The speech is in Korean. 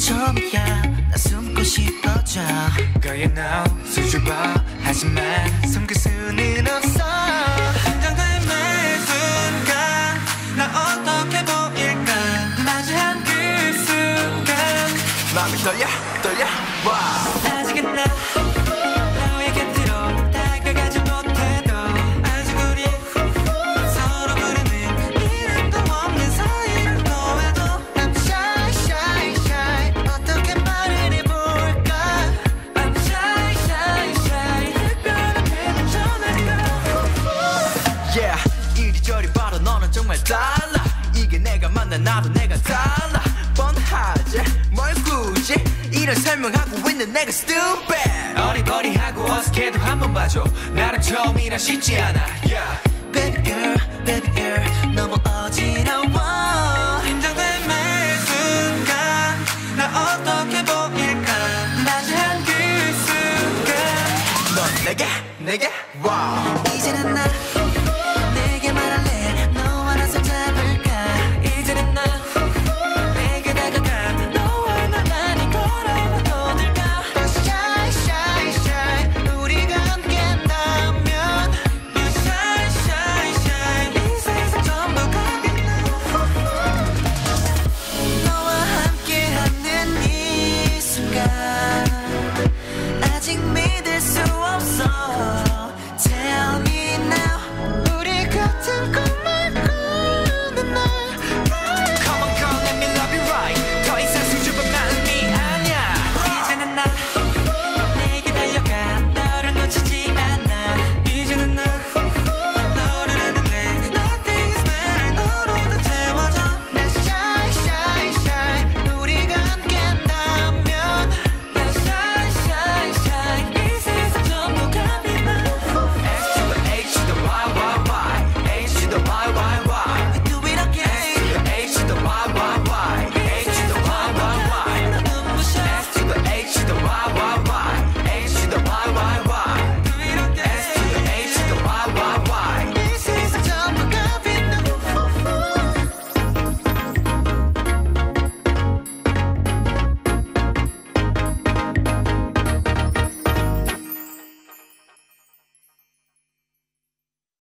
처음이야 나 숨고 싶어져 거의 now 수줍어 하지만 숨길 수는 없어 긴장된 매 순간 나 어떻게 보일까 마주한 그 순간 마음이 떨려 wow. 아직은 나 너의 곁으로 다가가지 못해도 아직 우리 서로 부르는 이름도 없는 사이라고 해도 I'm shy shy shy 어떻게 말을 해볼까 I'm shy shy shy 특별한 기분 전할까 Yeah 이리저리 바로 너는 정말 달라 이게 내가 만난 나도 내가 달라 뻔하지 뭘 굳이 이런 설명하고 있는 내가 stupid 어리버리하고 어색해도 한번 봐줘 나랑 처음이라 쉽지 않아 yeah. Baby girl 너무 어지러워 긴장된 매 순간 나 어떻게 보일까 마주한 그 순간 넌 내게 wow